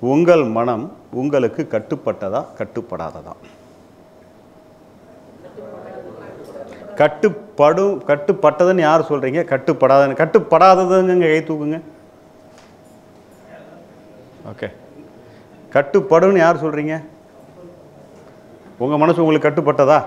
உங்கள் மனம் உங்களுக்கு கட்டுப்பட்டதா கட்டுப்படாததா? கட்டுப்பட்டதுன்னு யார் சொல்கிறீங்க? கட்டுப்படாததுங்க கை தூக்குங்க. ஓகே, கட்டுப்படுன்னு யார் சொல்கிறீங்க? உங்கள் மனசு உங்களுக்கு கட்டுப்பட்டதா?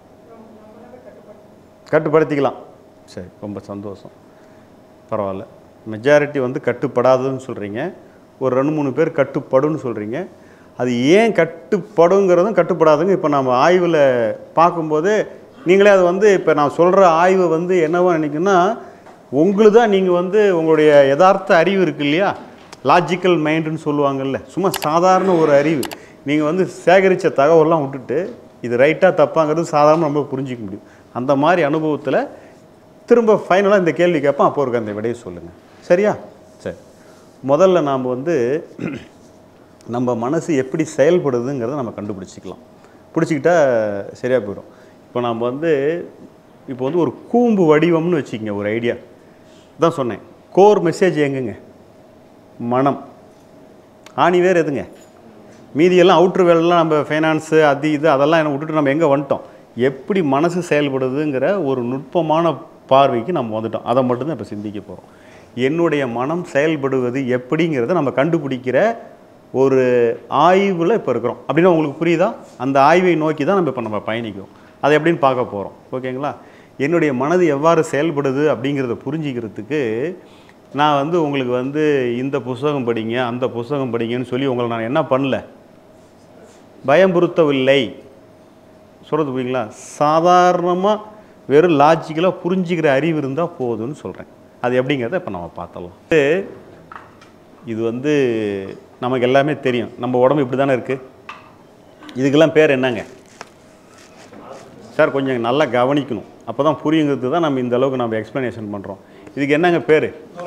கட்டுப்படுத்திக்கலாம். சரி, ரொம்ப சந்தோஷம். பரவாயில்ல. மெஜாரிட்டி வந்து கட்டுப்படாததுன்னு சொல்கிறீங்க. ஒரு 2-3 பேர் கட்டுப்படுன்னு சொல்கிறீங்க. அது ஏன் கட்டுப்படுங்கிறதும் கட்டுப்படாதுங்க இப்போ நம்ம ஆய்வில் பார்க்கும்போது நீங்களே அது வந்து இப்போ நான் சொல்கிற ஆய்வு வந்து என்னவோ நினைக்குன்னா உங்களுக்கு தான் நீங்கள் வந்து உங்களுடைய யதார்த்த அறிவு இருக்குது இல்லையா, லாஜிக்கல் மைண்டுன்னு சொல்லுவாங்கல்ல, சும்மா சாதாரண ஒரு அறிவு நீங்கள் வந்து சேகரித்த தகவலாம் விட்டுட்டு இது ரைட்டாக தப்பாங்கிறது சாதாரண நம்ம புரிஞ்சிக்க முடியும். அந்த மாதிரி அனுபவத்தில் திரும்ப ஃபைனலாக இந்த கேள்வி கேட்போம், அப்போ இருக்க அந்த விடையை சொல்லுங்கள். சரியா? சரி, முதல்ல நாம் வந்து நம்ம மனசு எப்படி செயல்படுதுங்கிறத நம்ம கண்டுபிடிச்சிக்கலாம். பிடிச்சிக்கிட்டா சரியாக போயிடும். இப்போ நாம் வந்து ஒரு கூம்பு வடிவம்னு வச்சுக்கோங்க, ஒரு ஐடியா தான் சொன்னேன். கோர் மெசேஜ் எங்குங்க? மனம். ஆணி வேறு எதுங்க? மீதியெல்லாம் அவுட்ரு வேலைலாம் நம்ம ஃபைனான்ஸு அது இது அதெல்லாம் என்ன விட்டுட்டு நம்ம எங்கே வந்துட்டோம்? எப்படி மனசு செயல்படுதுங்கிற ஒரு நுட்பமான பார்வைக்கு நம்ம வந்துட்டோம். அதை மட்டும்தான் இப்போ சிந்திக்க போகிறோம். என்னுடைய மனம் செயல்படுவது எப்படிங்கிறத நம்ம கண்டுபிடிக்கிற ஒரு ஆய்வில் இப்போ இருக்கிறோம். அப்படின்னா உங்களுக்கு புரியுதா? அந்த ஆய்வை நோக்கி தான் நம்ம பயணிக்கிறோம். அதை எப்படின்னு பார்க்க போகிறோம். ஓகேங்களா? என்னுடைய மனது எவ்வாறு செயல்படுது அப்படிங்கிறத புரிஞ்சிக்கிறதுக்கு நான் வந்து உங்களுக்கு வந்து இந்த புத்தகம் படிங்க அந்த புத்தகம் படிங்கன்னு சொல்லி உங்களை நான் என்ன பண்ணல, பயம்புறுத்தவில்லை. சொல்கிறது புரியுங்களா? சாதாரணமாக வெறும் லாஜிக்கலாக புரிஞ்சிக்கிற அறிவு இருந்தால் போதும்னு சொல்கிறேன். அது எப்படிங்கிறத இப்போ நம்ம பார்த்தலாம். இது வந்து நமக்கு எல்லாமே தெரியும். நம்ம உடம்பு இப்படி தானே இருக்குது. இதுக்கெல்லாம் பேர் என்னங்க சார்? கொஞ்சம் நல்லா கவனிக்கணும், அப்போ தான் புரியுங்கிறது தான் நம்ம இந்த அளவுக்கு நம்ம எக்ஸ்ப்ளனேஷன் பண்ணுறோம். இதுக்கு என்னங்க பேர்?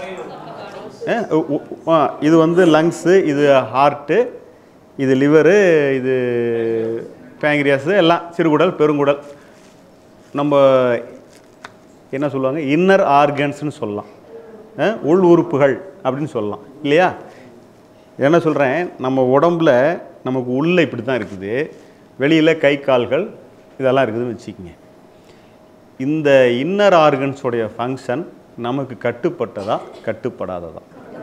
இது வந்து லங்ஸு, இது ஹார்ட்டு, இது லிவரு, இது பேங்க்ரியாஸு, எல்லாம் சிறுகுடல் பெருங்குடல். நம்ம என்ன சொல்லுவாங்க, இன்னர் ஆர்கன்ஸ்னு சொல்லலாம், உள் உறுப்புகள் அப்படின்னு சொல்லலாம் இல்லையா? என்ன சொல்கிறேன், நம்ம உடம்புல நமக்கு உள்ளே இப்படி தான் இருக்குது, வெளியில் கை கால்கள் இதெல்லாம் இருக்குதுன்னு வச்சுக்கோங்க. இந்த இன்னர் ஆர்கன்ஸோடைய ஃபங்க்ஷன் நமக்கு கட்டுப்பட்டதா கட்டுப்படாததா?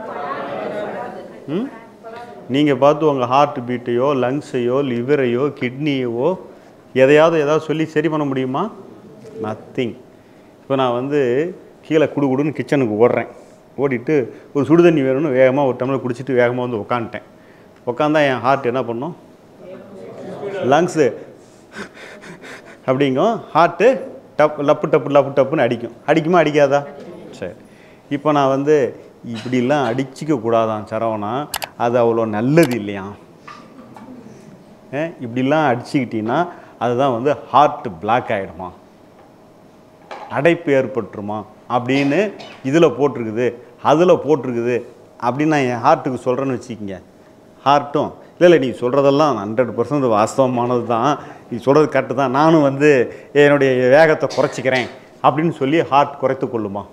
நீங்கள் பார்த்து உங்கள் ஹார்ட் பீட்டையோ லங்ஸையோ லிவரையோ கிட்னியோ எதையாவது சொல்லி சரி பண்ண முடியுமா? நத்திங். இப்போ நான் வந்து கீழே குடுன்னு கிச்சனுக்கு ஓடுறேன். ஓடிட்டு ஒரு சுடு தண்ணி வேணும்னு வேகமாக ஒரு டம்ளர் குடிச்சிட்டு வேகமாக வந்து உட்காந்துட்டேன். உட்காந்தா என் ஹார்ட் என்ன பண்ணும்? லங்ஸு அப்படிங்கும், ஹார்ட்டு லப்பு டப்புன்னு அடிக்கும். அடிக்குமா அடிக்காதா? சரி, இப்போ நான் வந்து இப்படிலாம் அடிச்சிக்க கூடாதான் சரவணா, அது அவ்வளோ நல்லது இல்லையா? இப்படிலாம் அடிச்சுக்கிட்டீங்கன்னா அதுதான் வந்து ஹார்ட் பிளாக் ஆகிடுமா, அடைப்பு ஏற்பட்டுருமா அப்படின்னு இதில் போட்டிருக்குது அதில் போட்டிருக்குது அப்படின்னு நான் என் ஹார்ட்டுக்கு சொல்கிறேன்னு வச்சுக்கிங்க. ஹார்ட்டும் இல்லை நீ சொல்கிறதெல்லாம் 100% வாஸ்தவமானது தான், நீ சொல்கிறது கரெக்டு தான், நானும் வந்து என்னுடைய வேகத்தை குறைச்சிக்கிறேன் அப்படின்னு சொல்லி ஹார்ட் குறைத்து கொள்ளுமா?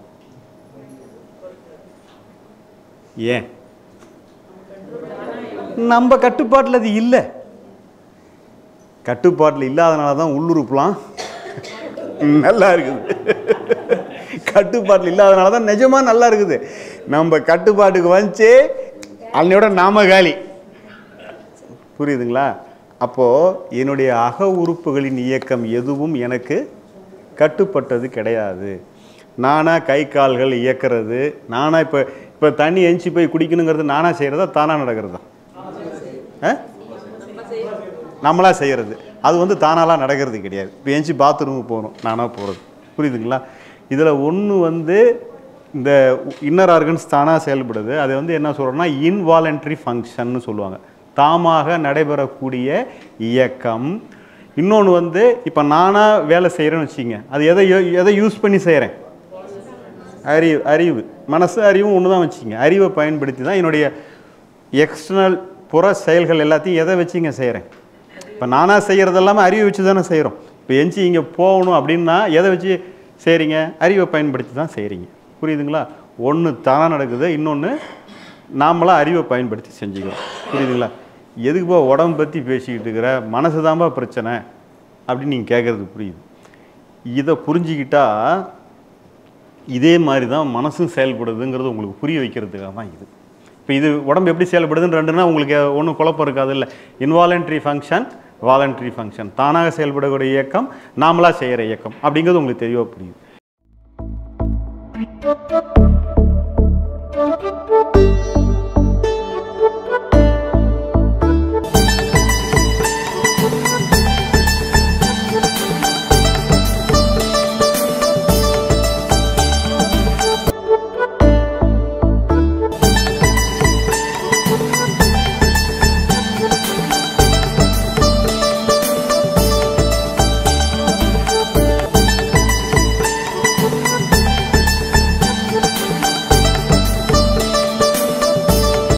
ஏன்? நம்ம கட்டுப்பாட்டில் அது இல்லை. கட்டுப்பாட்டில் இல்லாதனால தான் உள்ளுறுப்புலாம் நல்லா இருக்குது. கட்டுப்பாட்டில் இல்லாதனால தான் நிஜமாக நல்லா இருக்குது. நம்ம கட்டுப்பாட்டுக்கு வந்துச்சு அன்னையோட நாம காலி. புரியுதுங்களா? அப்போது என்னுடைய அக உறுப்புகளின் இயக்கம் எதுவும் எனக்கு கட்டுப்பட்டது கிடையாது. நானாக கை கால்கள் இயக்கிறது, நானாக இப்போ தண்ணி எஞ்சி போய் குடிக்கணுங்கிறது நானாக செய்கிறதா தானாக நடக்கிறதா? நம்மளாக செய்கிறது. அது வந்து தானாலாம் நடக்கிறது கிடையாது. இப்போ எஞ்சி பாத்ரூமுக்கு போகணும், நானாக போகிறது. புரியுதுங்களா? இதில் ஒன்று வந்து இந்த இன்னர் ஆர்கன்ஸ் தானாக செயல்படுது. அதை வந்து என்ன சொல்கிறோன்னா இன்வாலண்ட்ரி ஃபங்க்ஷன்னு சொல்லுவாங்க, தாமாக நடைபெறக்கூடிய இயக்கம். இன்னொன்று வந்து இப்போ நானாக வேலை செய்கிறேன்னு வச்சுக்கிங்க, அது எதை யூஸ் பண்ணி செய்கிறேன்? அறிவு. மனசு அறிவும் ஒன்று தான் வச்சுக்கிங்க. அறிவை பயன்படுத்தி தான் என்னுடைய எக்ஸ்டர்னல் புற செயல்கள் எல்லாத்தையும் எதை வச்சுங்க செய்கிறேன்? இப்போ நானாக செய்கிறது எல்லாமே அறிவை வச்சு தானே செய்கிறோம். இப்போ எஞ்சி இங்கே போகணும் அப்படின்னா எதை வச்சு செய்கிறீங்க? அறிவை பயன்படுத்தி தான் செய்கிறீங்க. புரியுதுங்களா? ஒன்று தானாக நடக்குது, இன்னொன்று நாமளாக அறிவை பயன்படுத்தி செஞ்சுக்கிறோம். புரியுதுங்களா? எதுக்குப்பா உடம்பு பற்றி பேசிக்கிட்டு இருக்கிற, மனசு தான்ப்பா பிரச்சனை அப்படின்னு நீங்கள் கேட்குறது புரியுது. இதை புரிஞ்சிக்கிட்டா இதே மாதிரி தான் மனசும் செயல்படுதுங்கிறது உங்களுக்கு புரிய வைக்கிறதுக்காக தான் இது. இப்போ இது உடம்பு எப்படி செயல்படுதுன்னு ரெண்டுன்னா உங்களுக்கு ஒன்றும் குழப்பம் இருக்காது. இல்லை, இன்வாலன்ட்ரி ஃபங்க்ஷன், வாலன்ட்ரி ஃபங்க்ஷன், தானாக செயல்படக்கூடிய இயக்கம், நாமளாக செய்கிற இயக்கம் அப்படிங்கிறது உங்களுக்கு தெளிவாக புரியுது.